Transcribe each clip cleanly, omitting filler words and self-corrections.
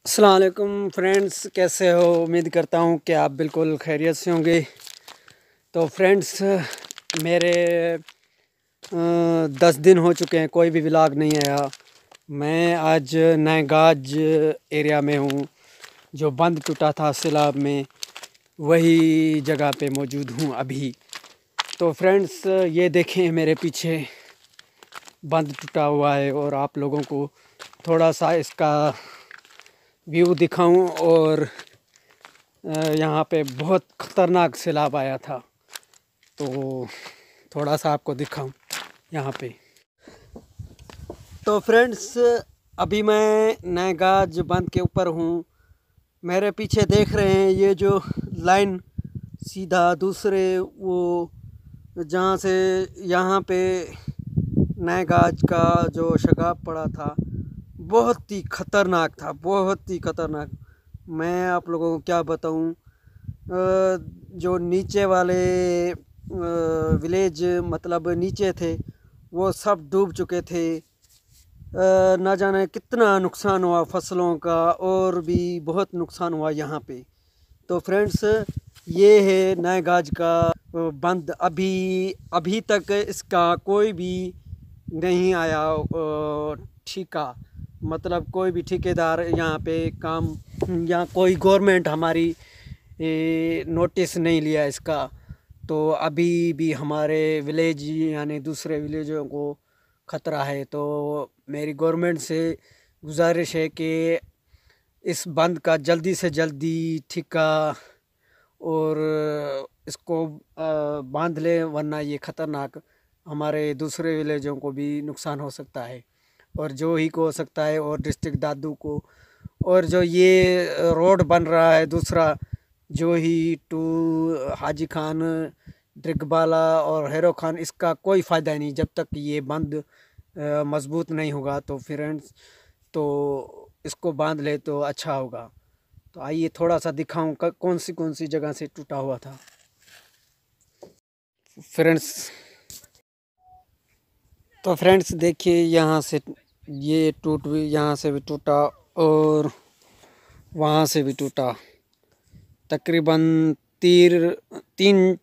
अस्सलाम वालेकुम फ्रेंड्स, कैसे हो? उम्मीद करता हूँ कि आप बिल्कुल खैरियत से होंगे। तो फ्रेंड्स, मेरे 10 दिन हो चुके हैं, कोई भी व्लॉग नहीं आया। मैं आज नए गाज एरिया में हूँ, जो बंद टूटा था सैलाब में, वही जगह पे मौजूद हूँ अभी। तो फ्रेंड्स, ये देखें मेरे पीछे बंद टूटा हुआ है और आप लोगों को थोड़ा सा इसका व्यू दिखाऊं। और यहाँ पे बहुत ख़तरनाक सैलाब आया था, तो थोड़ा सा आपको दिखाऊं यहाँ पे। तो फ्रेंड्स, अभी मैं नए गाज बंद के ऊपर हूँ। मेरे पीछे देख रहे हैं ये जो लाइन सीधा दूसरे वो जहाँ से यहाँ पे नए गाज का जो शगाब पड़ा था, बहुत ही ख़तरनाक था, बहुत ही ख़तरनाक। मैं आप लोगों को क्या बताऊं, जो नीचे वाले विलेज मतलब नीचे थे, वो सब डूब चुके थे। ना जाने कितना नुकसान हुआ फसलों का, और भी बहुत नुकसान हुआ यहाँ पे। तो फ्रेंड्स, ये है नए गाज का बंद। अभी तक इसका कोई भी नहीं आया ठेका, मतलब कोई भी ठेकेदार यहाँ पे काम, या कोई गवर्नमेंट हमारी नोटिस नहीं लिया इसका। तो अभी भी हमारे विलेज यानी दूसरे विलेजों को ख़तरा है। तो मेरी गवर्नमेंट से गुजारिश है कि इस बंद का जल्दी से जल्दी ठेका और इसको बांध ले, वरना ये ख़तरनाक हमारे दूसरे विलेजों को भी नुकसान हो सकता है, और जो ही को हो सकता है, और डिस्ट्रिक्ट दादू को। और जो ये रोड बन रहा है दूसरा, जो ही टू हाजी खान, ड्रिगबाला और हैरो खान, इसका कोई फ़ायदा नहीं जब तक ये बंद मज़बूत नहीं होगा। तो फ्रेंड्स, तो इसको बांध ले तो अच्छा होगा। तो आइए थोड़ा सा दिखाऊं कौन सी जगह से टूटा हुआ था फ्रेंड्स। तो फ्रेंड्स देखिए, यहाँ से ये टूट भी, यहाँ से भी टूटा और वहाँ से भी टूटा। तकरीबन तीन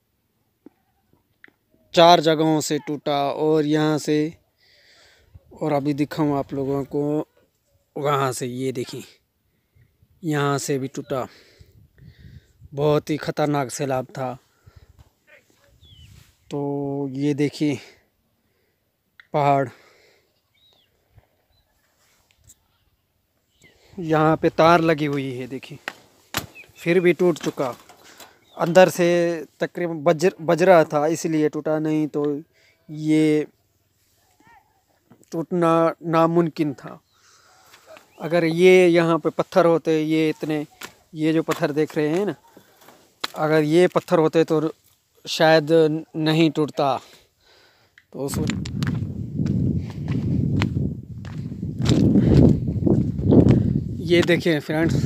चार जगहों से टूटा, और यहाँ से, और अभी दिखाऊं आप लोगों को वहाँ से। ये देखिए, यहाँ से भी टूटा। बहुत ही ख़तरनाक सैलाब था। तो ये देखिए पहाड़, यहाँ पे तार लगी हुई है, देखिए, फिर भी टूट चुका। अंदर से तकरीबन बज रहा था, इसलिए टूटा, नहीं तो ये टूटना नामुमकिन था। अगर ये यहाँ पे पत्थर होते, ये इतने, ये जो पत्थर देख रहे हैं ना, अगर ये पत्थर होते तो शायद नहीं टूटता। तो उस ये देखिए फ्रेंड्स,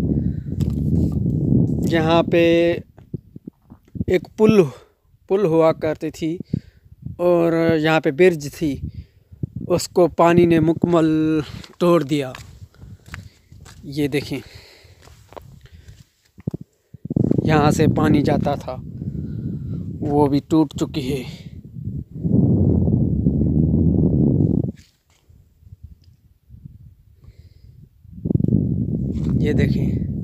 यहाँ पे एक पुल हुआ करती थी, और यहाँ पे ब्रिज थी, उसको पानी ने मुकम्मल तोड़ दिया। ये देखें, यहाँ से पानी जाता था, वो भी टूट चुकी है। ये देखें।